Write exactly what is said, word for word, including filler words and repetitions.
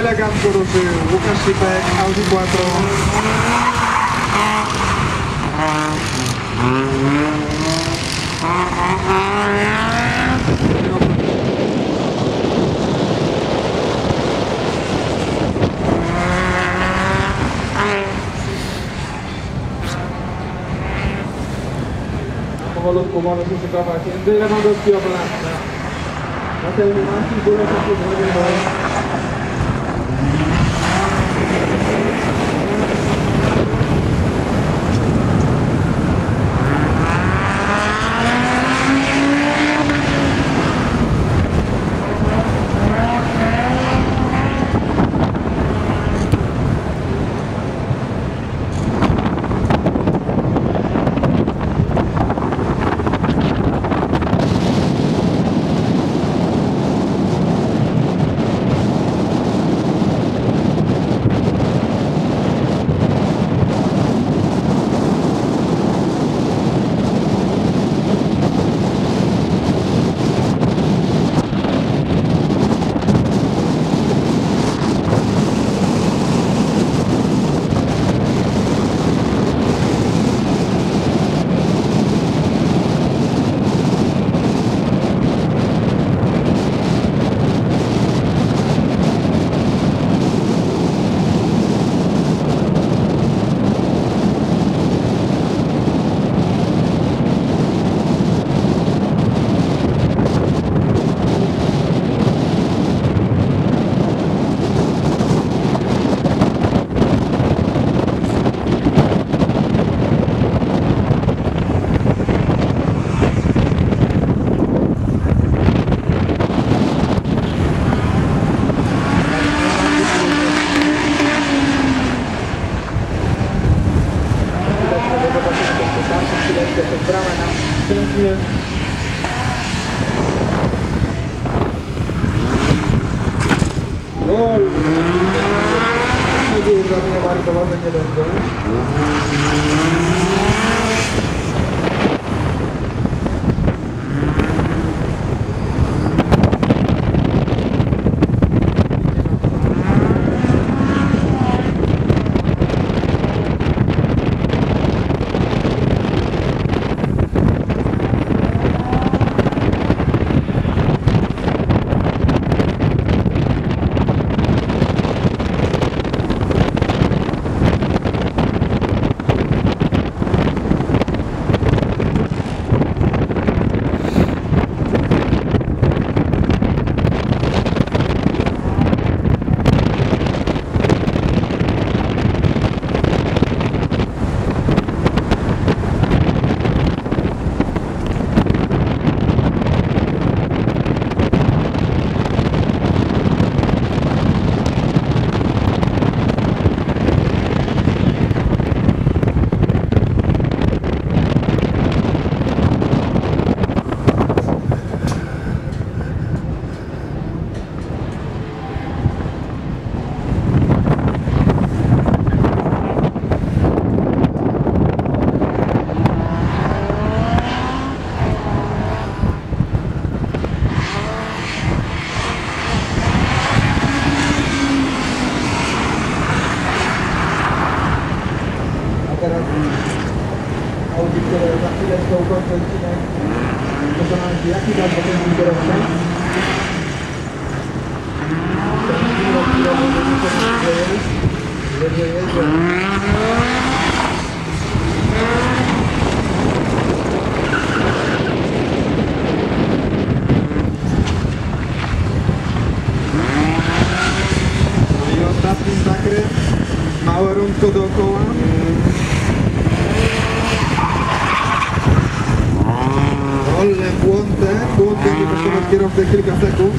elegancko ruszył Łukasz Sipek, Audi Quattro. Powolutku może się szykować. Jędrzej Lewandowski oblasta. Mateusz Marcin, Górek, brama nam pięknie. Gol! Nadzieję, że nie markowane nie będą. Audi, które za chwileczkę ukończę odcinek, przekonamy się, jaki tam potem był kierowca. Jedzie, jedzie. No i ostatni zakręt, małe rundko dookoła. Wolne błądę, błąd będzie kosztować kierowcę kilka sekund.